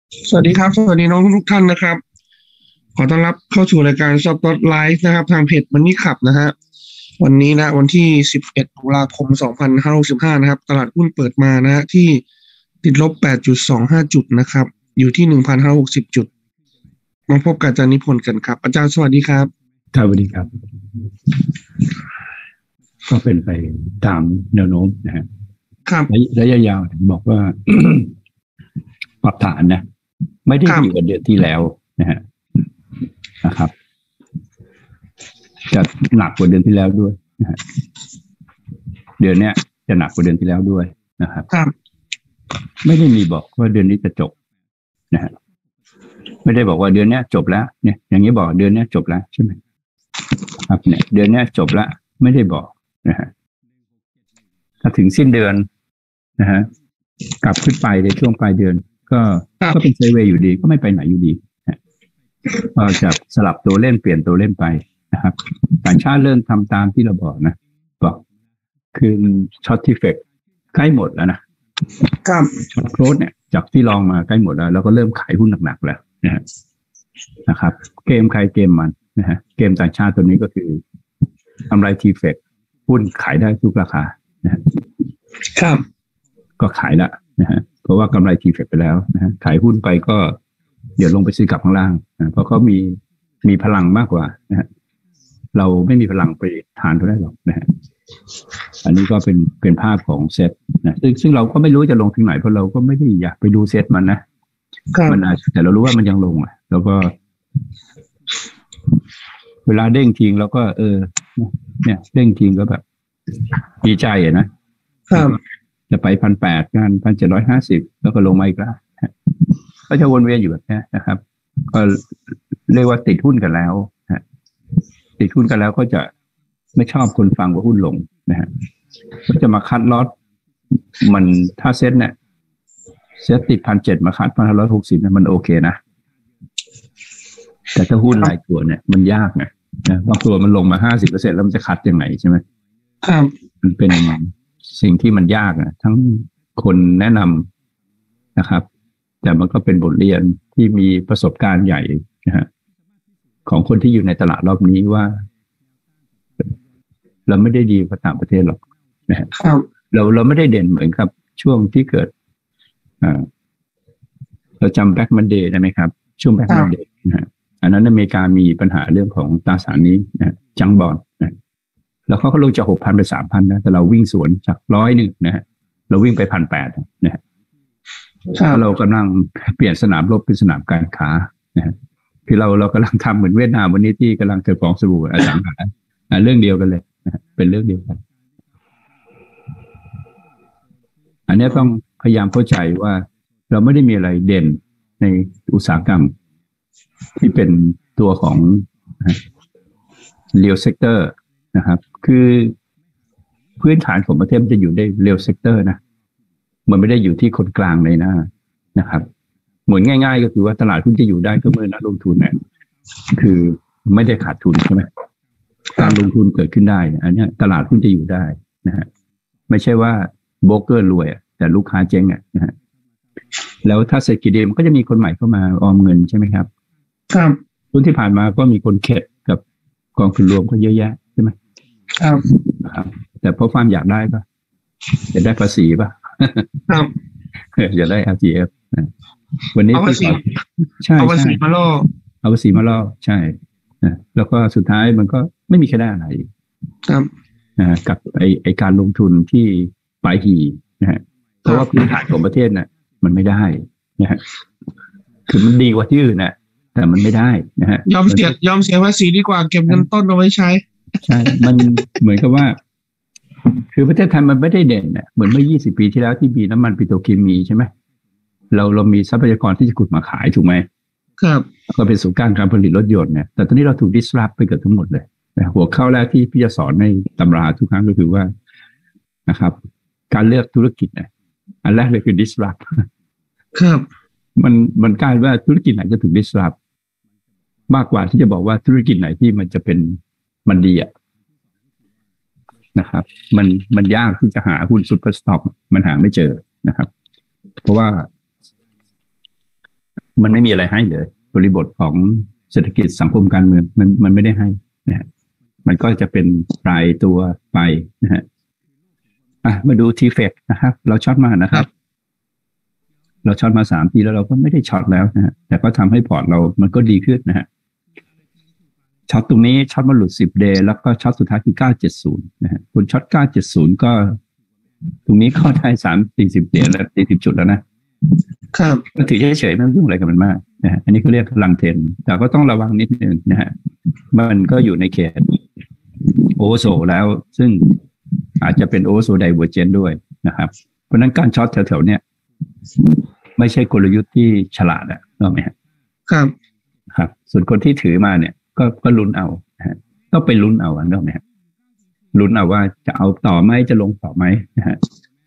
สวัสดีครับสวัสดีน้องทุกท่านนะครับขอต้อนรับเข้าสู่รายการ Shop Live นะครับทางเพจมันนี่ขับนะฮะวันนี้นะวันที่11ตุลาคม2565นะครับตลาดหุ้นเปิดมานะฮะที่ติดลบ8.25จุดนะครับอยู่ที่1,560จุดมาพบกับอาจารย์นิพนธ์กันครับอาจารย์สวัสดีครับครับสวัสดีครับก็เป็นไปตามแนวโน้มนะฮะครับระยะยาวบอกว่า ปรับฐานนะไม่ได้ดีกว่าเดือนที่แล้วนะฮะนะครับจะหนักกว่าเดือนที่แล้วด้วยนะฮะเดือนเนี้ยจะหนักกว่าเดือนที่แล้วด้วยนะครับไม่ได้มีบอกว่าเดือนนี้จะจบนะฮะไม่ได้บอกว่าเดือนเนี้ยจบแล้วเนี่ยอย่างนี้บอกเดือนเนี้ยจบแล้วใช่ไหมครับเนี่ยเดือนเนี้ยจบแล้วไม่ได้บอกนะฮะถ้าถึงสิ้นเดือนนะฮะกลับขึ้นไปในช่วงปลายเดือนก็เป็นไซด์เวย์อยู่ดีก็ไม่ไปไหนอยู่ดีก็จะสลับตัวเล่นเปลี่ยนตัวเล่นไปนะครับต่างชาติเริ่มทำตามที่เราบอกนะบอกคือช็อตที่เฟกใกล้หมดแล้วนะครับช็อตโคลสเนี่ยจากที่ลองมาใกล้หมดแล้วก็เริ่มขายหุ้นหนักๆแล้วนะครับเกมใครเกมมันนะฮะเกมต่างชาติตัวนี้ก็คือกำไรทีเฟกหุ้นขายได้ทุกราคานะครับก็ขายละนะฮะเพราะว่ากำไรทีเฟกไปแล้วนะฮะขายหุ้นไปก็เดี๋ยวลงไปซื้อกลับข้างล่างเพราะเขามีพลังมากกว่านะฮะเราไม่มีพลังไปทานเขาได้หรอกนะฮะอันนี้ก็เป็นภาพของเซ็ตนะซึ่งเราก็ไม่รู้จะลงถึงไหนเพราะเราก็ไม่ได้อยากไปดูเซ็ตมันนะมันแต่เรารู้ว่ามันยังลงแล้วก็เวลาเด้งทิ้งเราก็เนี่ยเด้งทิ้งก็แบบดีใจนะครับจะไป1,800กัน1,750แล้วก็ลงมาอีกแล้วก็จะวนเวียนอยู่แบบนี้นะครับก็เรียกว่าติดหุ้นกันแล้วติดหุ้นกันแล้วก็จะไม่ชอบคนฟังว่าหุ้นลงนะฮะก็จะมาคัดลอตมันถ้าเซ็ตเนี่ยเซ็ตติด1,700มาคัด1,560เนี่ยมันโอเคนะแต่ถ้าหุ้นหลายตัวเนี่ยมันยากไงบางตัวมันลงมา50%แล้วมันจะคัดยังไงใช่ไหมมันเป็นสิ่งที่มันยากนะทั้งคนแนะนำนะครับแต่มันก็เป็นบทเรียนที่มีประสบการณ์ใหญ่นะฮะของคนที่อยู่ในตลาดรอบนี้ว่าเราไม่ได้ดีกว่าต่างประเทศหรอกนะฮะเราไม่ได้เด่นเหมือนกับช่วงที่เกิดเราจำแบ็กมันเดย์ได้ไหมครับช่วงแบ็กมันเดย์นะฮะอันนั้นอเมริกามีปัญหาเรื่องของตราสารนี้นะจังบอนนะแล้วเขาก็ลงจาก 6,000 ไป 3,000 นะแต่เราวิ่งสวนจาก100นะฮะเราวิ่งไป 1,800 นะฮะเรากำลังเปลี่ยนสนามรบเป็นสนามการค้านะฮะคือเรากำลังทำเหมือนเวียดนามวันนี้ที่กำลังเกิดฟองสบู่อสังหาเรื่องเดียวกันเลยนะเป็นเรื่องเดียวกันอันนี้ต้องพยายามเข้าใจว่าเราไม่ได้มีอะไรเด่นในอุตสาหกรรมที่เป็นตัวของ real sector นะครับคือพื้นฐานของประเทศมันจะอยู่ใน real sector นะมันไม่ได้อยู่ที่คนกลางเลยนะครับเหมือนง่ายๆก็คือว่าตลาดหุ้นจะอยู่ได้ก็เมื่อนักลงทุนเนี่ยคือไม่ได้ขาดทุนใช่ไหมการลงทุนเกิดขึ้นได้อันนี้ตลาดหุ้นจะอยู่ได้นะฮะไม่ใช่ว่าโบรกเกอร์รวยแต่ลูกค้าเจ๊งนะฮะแล้วถ้าเศรษฐกิจดีมันก็จะมีคนใหม่เข้ามาออมเงินใช่ไหมครับรุ่นที่ผ่านมาก็มีคนเข็ดกับกองทุนรวมก็เยอะแยะใช่ไหมครับแต่เพราะความอยากได้ป่ะจะได้ภาษีป่ะอยากได้ LTF วันนี้พี่ใช่เอาภาษีมาล่อใช่แล้วก็สุดท้ายมันก็ไม่มีใครได้อะไรกับไอการลงทุนที่ปลายหีนะฮะเพราะว่าพื้นฐานของประเทศน่ะมันไม่ได้นะฮะคือมันดีกว่าที่อื่นน่ะแต่มันไม่ได้นะฮะยอมเสียภาษีดีกว่าเก็บเงินต้นเอาไว้ใช้ใช่มันเหมือนกับว่าคือประเทศไทยมันไม่ได้เด่นน่ะเหมือนเมื่อ20 ปีที่แล้วที่มีน้ำมันปิโตรเคมีใช่ไหมเรามีทรัพยากรที่จะขุดมาขายถูกไหมครับก็เป็นศูนย์กลางการผลิตรถยนต์เนี่ยแต่ตอนนี้เราถูก disrupt ไปเกือบทั้งหมดเลยหัวข้อแรกที่พี่จะสอนในตำราทุกครั้งก็คือว่านะครับการเลือกธุรกิจเนี่ยอันแรกเลยคือ disrupt ครับมันกลายว่าธุรกิจไหนจะถูก disrupt มากกว่าที่จะบอกว่าธุรกิจไหนที่มันจะเป็นมันดีนะครับมันยากที่จะหาหุ้นซุปเปอร์สต็อกมันหาไม่เจอนะครับเพราะว่ามันไม่มีอะไรให้เลยบริบทของเศรษฐกิจสังคมการเมืองมันไม่ได้ให้นะฮะมันก็จะเป็นรายตัวไปนะฮะมาดูทีเฟกนะครับเราช็อตมานะครับเราช็อตมา3 ทีแล้วเราก็ไม่ได้ช็อตแล้วนะฮะแต่ก็ทำให้พอร์ตเรามันก็ดีขึ้นนะฮะช็อตตรงนี้ช็อตมาหลุด10 day แล้วก็ช็อตสุดท้ายคือ970นะฮะคุณช็อต970ก็ตรงนี้ก็ได้40 เดือนแล้ว40 จุดแล้วนะครับก็ถือเฉยๆไม่ต้องยุ่งอะไรกับมันมากนะฮะอันนี้ก็เรียกลังเทนแต่ก็ต้องระวังนิดนึงนะฮะมันก็อยู่ในเขตโอเวอร์โซแล้วซึ่งอาจจะเป็นโอเวอร์โซไดเวอร์เจนด้วยนะครับเพราะนั้นการช็อตแถวๆเนี้ยไม่ใช่กลยุทธ์ที่ฉลาดอะรู้ไหมครับส่วนคนที่ถือมาเนี่ยก็ลุ้นเอานะฮะก็ไปลุ้นเอาอันนั้นเนี่ยลุ้นเอาว่าจะเอาต่อไหมจะลงต่อไหมนะฮะ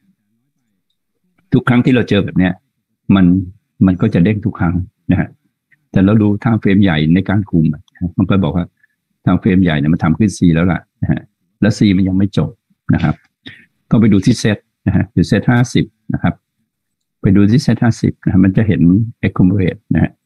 ทุกครั้งที่เราเจอแบบเนี้ยมันก็จะเด้งทุกครั้งนะฮะแต่เราดูทางเฟรมใหญ่ในการคุมมันก็บอกว่าทางเฟรมใหญ่เนี่ยมันทำขึ้น C แล้วล่ะนะฮะแล้ว C มันยังไม่จบนะครับก็ไปดูที่เซตนะฮะอยู่เซต50นะครับไปดูที่เซต50นะมันจะเห็น accumulate นะฮะ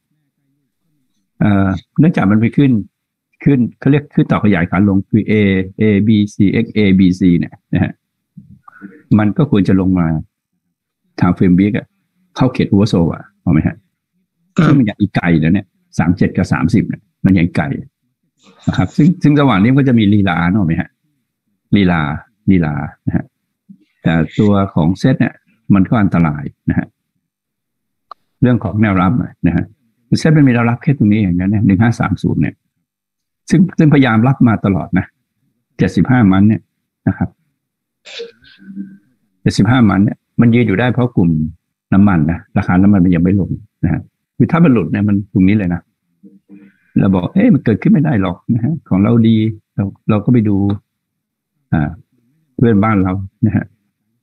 เนื่องจากมันไปขึ้นเขาเรียกขึ้นต่อขยายขาลงคือ A B C X A B C เนี่ยนะฮะมันก็ควรจะลงมาทางเฟรมวิกเข้าเขตหัวโซอ่ะเอาไหมฮะซึ่งมันยังอีกไกลนะเนี่ย37กับ30เนี่ยมันยังไกลนะครับซึ่งระหว่างนี้ก็จะมีลีลาเนาะไหมฮะลีลานะฮะแต่ตัวของเซตเนี่ยมันก็อันตรายนะฮะเรื่องของแนวรับนะฮะเซตมันมีแนวรับแค่ตรงนี้อย่างนั้นเนี่ย1530เนี่ยซึ่งพยายามรับมาตลอดนะ75 มันเนี่ยนะครับ75 มันเนี่ยมันยืนอยู่ได้เพราะกลุ่มน้ำมันนะราคาน้ำมันมันยังไม่ลงนะฮะคือถ้ามันหลุดเนี่ยมันตรงนี้เลยนะเราบอกมันเกิดขึ้นไม่ได้หรอกนะฮะของเราดีเราก็ไปดูเพื่อนบ้านเรานะฮะ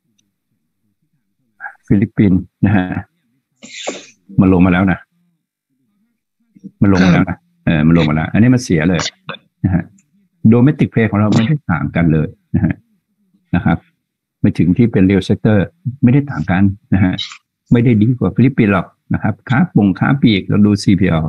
ฟิลิปปินส์นะฮะมันลงมาแล้วนะมันลงมาแล้วอันนี้มันเสียเลยนะฮะโดเมสติกเพลย์ของเราไม่ได้ต่างกันเลยนะครับไปถึงที่เป็น real sector ไม่ได้ต่างกันนะฮะไม่ได้ดีกว่าฟิลิปปินส์หรอกนะครับค้าปีกเราดู CPL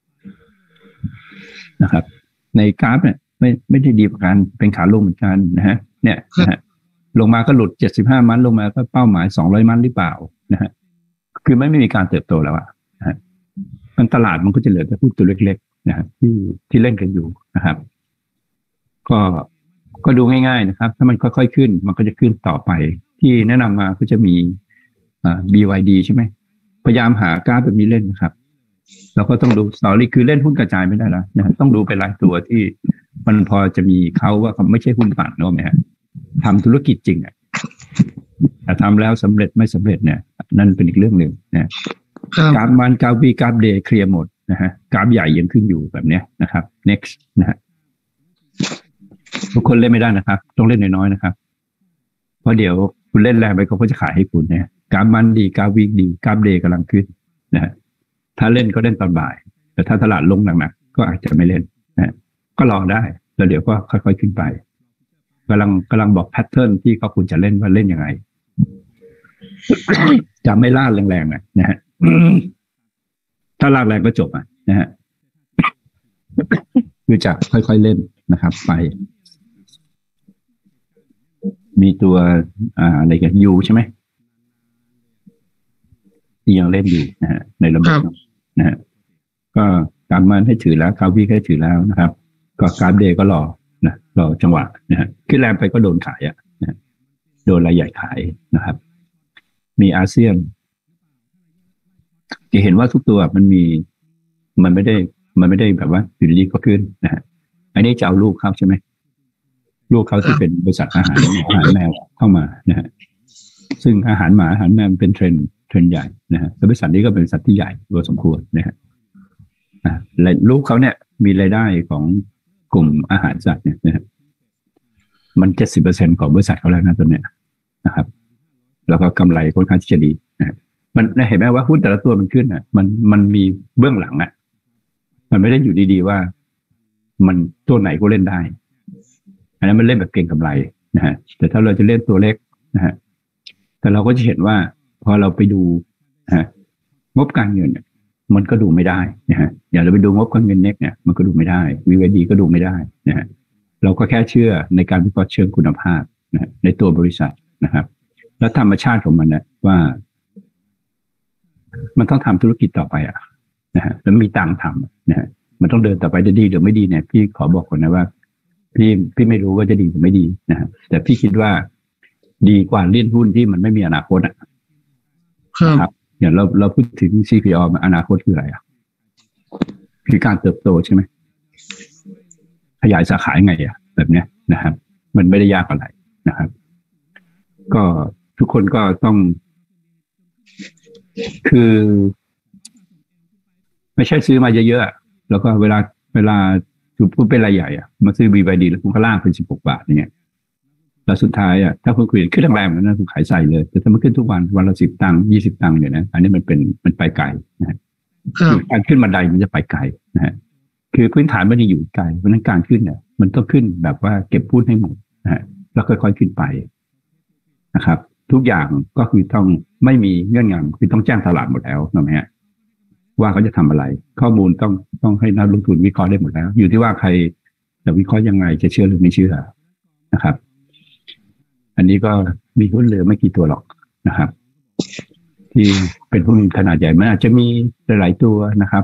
นะครับในกราฟเนี่ยไม่ได้ดีกว่ากันเป็นขาลงเหมือนกันนะฮะเนี่ยนะฮะลงมาก็หลุด75 มันลงมาก็เป้าหมาย200 มันหรือเปล่านะฮะคือไม่มีการเติบโตแล้วอะนะฮะมันตลาดมันก็จะเหลือแต่หุ้นตัวเล็กๆนะฮะที่เล่นกันอยู่นะครับก็ดูง่ายๆนะครับถ้ามันค่อยๆขึ้นมันก็จะขึ้นต่อไปที่แนะนำมาก็จะมีBYD ใช่ไหมพยายามหากราฟแบบนี้เล่นนะครับเราก็ต้องดูสตอรี่คือเล่นหุ้นกระจายไม่ได้แล้วนะต้องดูเป็นรายตัวที่มันพอจะมีเขาว่าเขาไม่ใช่หุ้นปั่นเนอะไหมฮะทำธุรกิจจริงแต่ทำแล้วสำเร็จไม่สำเร็จเนี่ยนั่นเป็นอีกเรื่องหนึ่งนะกราฟมันกราฟวีกราฟเดย์เคลียร์หมดนะฮะกราฟใหญ่ยังขึ้นอยู่แบบเนี้ยนะครับ next นะฮะทุกคนเล่นไม่ได้นะครับต้องเล่นน้อยๆนะครับเพราะเดี๋ยวคุณเล่นแรงไปเขาก็จะขายให้คุณนะกราฟมันดีกราฟวีคดีกราฟเดย์กำลังขึ้นนะฮะถ้าเล่นก็เล่นตอนบ่ายแต่ถ้าตลาดลงหนักๆก็อาจจะไม่เล่นนะก็รอได้แล้วเดี๋ยวก็ค่อยๆขึ้นไปกำลังบอกแพทเทิร์นที่เขาควรจะเล่นว่าเล่นยังไง จะไม่ลาดแรงๆนะฮะถ้าลาดแรงก็จบนะฮะคือจะค่อยๆเล่นนะครับไปมีตัวอะไรกันยูใช่ไหมที่ยังเล่นอยู่นะฮะในระบบนะฮะก็การมันให้ถือแล้วคาวีให้ถือแล้วนะครับก็กราฟเดย์ก็รอจังหวะนะฮะขึ้นแรงไปก็โดนขายนะโดนรายใหญ่ขายนะครับมีอาเซียนจะเห็นว่าทุกตัวมันไม่ได้แบบว่าอยู่ดีก็ขึ้นนะฮะอันนี้จะเอาลูกเขาใช่ไหมลูกเขาที่เป็นบริษัทอาหารแมวเข้ามานะฮะซึ่งอาหารหมาอาหารแมวเป็นเทรนด์ใหญ่นะฮะบริษัทนี้ก็เป็นบริษัทที่ใหญ่พอสมควรนะฮะและลูกเขาเนี่ยมีรายได้ของกลุ่มอาหารสัตว์เนี่ยนะฮะมัน 70% ของบริษัทเขาแล้วนะตัวเนี้ยนะครับแล้วก็กำไรค่อนข้างที่จะดีนะมันเห็นไหมว่าหุ้นแต่ละตัวมันขึ้นมันมีเบื้องหลังมันไม่ได้อยู่ดีๆว่ามันตัวไหนก็เล่นได้อันนั้นมันเล่นแบบเก่งกำไรนะฮะแต่ถ้าเราจะเล่นตัวเล็กนะฮะแต่เราก็จะเห็นว่าพอเราไปดูงบการเงินมันก็ดูไม่ได้นะฮะอย่างเราไปดูงบการเงินเน็กเนี่ยมันก็ดูไม่ได้ VVD ก็ดูไม่ได้นะฮะเราก็แค่เชื่อในการวิเคราะห์เชิงคุณภาพนะในตัวบริษัทนะครับแล้วธรรมชาติของมันเนี่ยว่ามันต้องทำธุรกิจต่อไปนะฮะแล้วมีตังค์ทำนะฮะมันต้องเดินต่อไปจะดีหรือไม่ดีเนี่ยพี่ขอบอกก่อนนะว่าพี่ไม่รู้ว่าจะดีหรือไม่ดีนะฮะแต่พี่คิดว่าดีกว่าเล่นหุ้นที่มันไม่มีอนาคตครับอย่างเราพูดถึง CPO อนาคตคืออะไรคือการเติบโตใช่ไหมขยายสาขาไงแบบเนี้ยนะครับมันไม่ได้ยากอะไรนะครับก็ทุกคนก็ต้องคือไม่ใช่ซื้อมาเยอะๆแล้วก็เวลาพูดเป็นรายใหญ่มาซื้อ BYD แล้วคุณก็ล่างเป็น16 บาทอย่างเงี้ยแล้วสุดท้ายถ้าคุณคุยขึ้นแรงๆแล้วนะคุณขายใส่เลยแต่ถ้ามันขึ้นทุกวันละ10 ตังค์20 ตังค์เนี่ยนะอันนี้มันไปไกลนะฮะการขึ้นบันไดมันจะไปไกลนะฮะคือพื้นฐานมันยังอยู่ไกลเพราะนั้นการขึ้นเนี่ยมันต้องขึ้นแบบว่าเก็บพูดให้หมดนะฮะแล้วค่อยๆขึ้นไปนะครับทุกอย่างก็คือต้องไม่มีเงื่อนงำคือต้องแจ้งตลาดหมดแล้วถูกไหมฮะว่าเขาจะทำอะไรข้อมูลต้องให้นักลงทุนวิเคราะห์ได้หมดแล้วอยู่ที่ว่าใครจะวิเคราะห์ยังไงจะเชื่อหรือไม่เชื่อนะครับอันนี้ก็มีหุ้นเหลือไม่กี่ตัวหรอกนะครับที่เป็นหุ้นขนาดใหญ่มันอาจจะมีหลายๆตัวนะครับ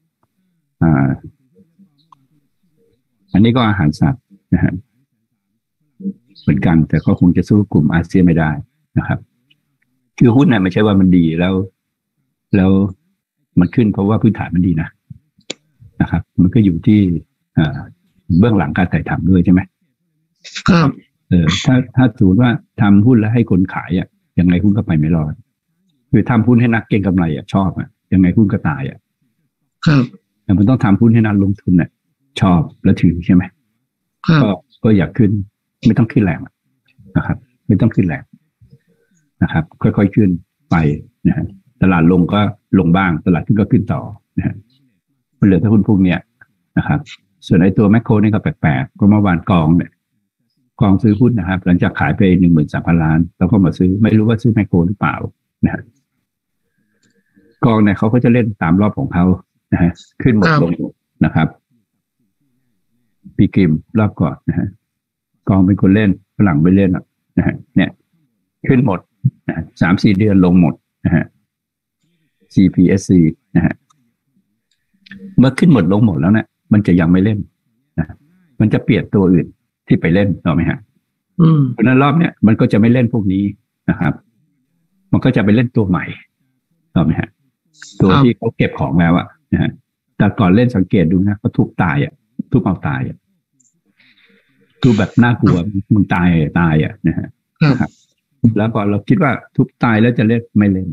อันนี้ก็อาหารสัตว์นะครับเหมือนกันแต่ก็คงจะสู้กลุ่มอาเซียนไม่ได้นะครับคือหุ้นเนี่ยไม่ใช่ว่ามันดีแล้วมันขึ้นเพราะว่าพื้นฐานมันดีนะครับมันก็อยู่ที่เบื้องหลังการถ่ายทำด้วยใช่ไหมครับถ้าสมมติว่าทำหุ้นแล้วให้คนขายยังไงหุ้นก็ไปไม่รอดคือทำหุ้นให้นักเก็งกำไรชอบยังไงหุ้นก็ตายครับแต่มันต้องทำหุ้นให้นักลงทุนชอบและถือใช่ไหมก็อยากขึ้นไม่ต้องขึ้นแรงนะครับไม่ต้องขึ้นแรงนะครับค่อยๆขึ้นไปนะฮะตลาดลงก็ลงบ้างตลาดขึ้นก็ขึ้นต่อนะฮะมันเหลือแต่หุ้นพวกเนี้ยนะครับส่วนไอ้ตัวแมคโครนี่ก็แปลกๆก็เมื่อวานกองซื้อหุ้นนะครับหลังจากขายไป 13,000 ล้านแล้วก็มาซื้อไม่รู้ว่าซื้อแมคโครหรือเปล่านะฮะกองเนี่ยเขาก็จะเล่นตามรอบของเขานะฮะขึ้นหมดลงนะครับปีกิมรอบก่อนนะฮะกองเป็นคนเล่นฝรั่งไม่เล่นนะฮะเนี่ยขึ้นหมดนะ3-4 เดือนลงหมดนะฮะ CPSC นะฮะเมื่อขึ้นหมดลงหมดแล้วเนี่ยมันจะยังไม่เล่นนะมันจะเปลี่ยนตัวอื่นที่ไปเล่นถูกไหมฮะเพราะนั้นรอบเนี้ยมันก็จะไม่เล่นพวกนี้นะครับมันก็จะไปเล่นตัวใหม่ถูกไหมฮะตัวที่เขาเก็บของแล้วนะฮะแต่ก่อนเล่นสังเกตดูนะเขาทุบตายทุบเอาตายทุบแบบน่ากลัวมึงตายนะฮะแล้วก็เราคิดว่าทุบตายแล้วจะเล่นไม่เล่น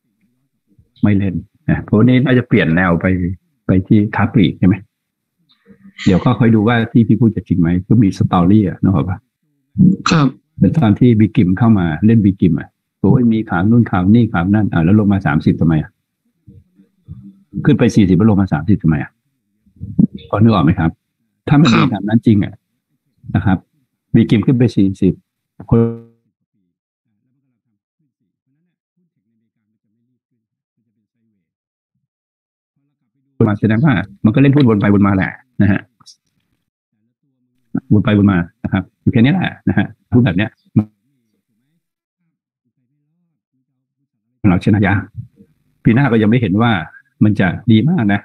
นะเพราะนี้น่าจะเปลี่ยนแนวไปที่ค้าปลีกใช่ไหมเดี๋ยวก็ค่อยดูว่าที่พี่พูดจะจริงไหมก็มีสตอรี่นะครับครับเป็นตอนที่บิ๊กกิมเข้ามาเล่นบิ๊กกิมโอ้ยมีข่าวนู่นข่าวนี่ข่าวนั่นแล้วลงมา30ทำไมขึ้นไป40แล้วลงมา30ทำไมพอนึกออกไหมครับถ้ามันเป็นแบบนั้นจริงนะครับบิ๊กกิมขึ้นไป40คนมาแสดงว่ามันก็เล่นพูดวนไปวนมาแหละนะฮะวนไปวนมานะครับอยู่แค่นี้แหละนะฮะพูดแบบเนี้ยเราชนะยากปีหน้าก็ยังไม่เห็นว่ามันจะดีมากนะ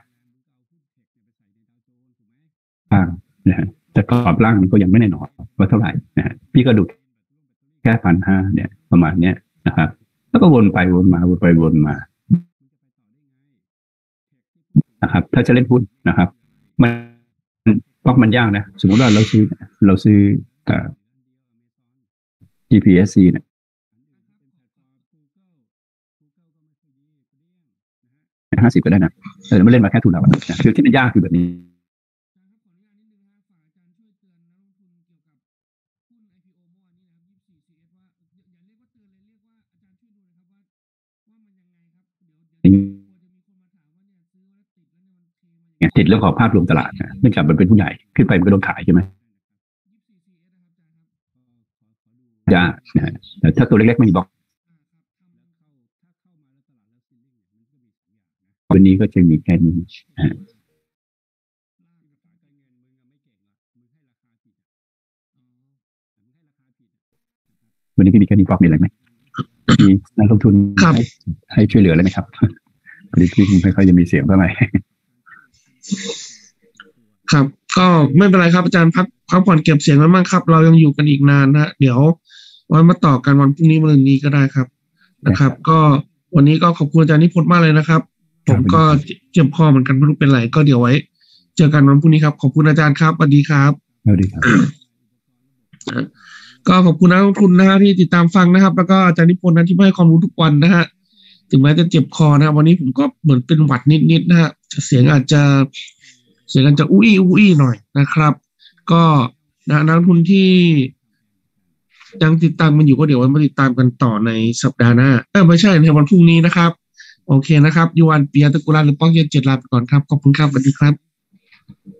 นะฮะแต่กรอบล่างมันก็ยังไม่แน่นอนว่าเท่าไหร่นะฮะพี่ก็ดูแค่1,500เนี่ยประมาณเนี้ยนะครับแล้วก็วนไปวนมาวนไปวนมานะครับถ้าจะเล่นหุ้นนะครับมันยากนะสมมติว่าเราซื้อGPSC เนี่ย50ก็ได้นะไม่เล่นมาแค่ทุนเราคือที่มันยากคือแบบนี้ติดเรื่องของภาพรวมตลาดเนื่องจากมันเป็นผู้ใหญ่ขึ้นไปมันก็โดนขายใช่ไหมยากนะแต่ถ้าตัวเล็กๆไม่มีบล็อกวันนี้ก็จะมีแค่นี้วันนี้พี่มีแค่นี้ปอกมีอะไรไหมมีนักลงทุนให้ช่วยเหลืออะไรไหมครับวันนี้พี่ไม่ค่อยจะมีเสียงเท่าไหร่ครับก็ไม่เป็นไรครับอาจารย์พักผ่อนเก็บเสียงไว้บ้างครับเรายังอยู่กันอีกนานนะเดี๋ยวไว้มาต่อกันวันพรุ่งนี้วันนี้ก็ได้ครับนะครับก็วันนี้ก็ขอบคุณอาจารย์นิพนธ์มากเลยนะครับผมก็เจ็บคอเหมือนกันไม่รู้เป็นไรก็เดี๋ยวไว้เจอกันวันพรุ่งนี้ครับขอบคุณอาจารย์ครับสวัสดีครับสวัสดีครับก็ขอบคุณนักลงทุนนะฮะที่ติดตามฟังนะครับแล้วก็อาจารย์นิพนธ์นั้นที่ให้ความรู้ทุกวันนะฮะถึงแม้จะเจ็บคอนะวันนี้ผมก็เหมือนเป็นหวัดนิดๆนะฮะเสียงอาจจะอุ้ยหน่อยนะครับก็นักลงทุนที่ยังติดตามมันอยู่ก็เดี๋ยวไว้มาติดตามกันต่อในสัปดาห์หน้าไม่ใช่ในวันพรุ่งนี้นะครับโอเคนะครับยูวันเปียตะกุลาหรือป้องเย็น7 ลาไปก่อนครับขอบคุณครับสวัสดีครับ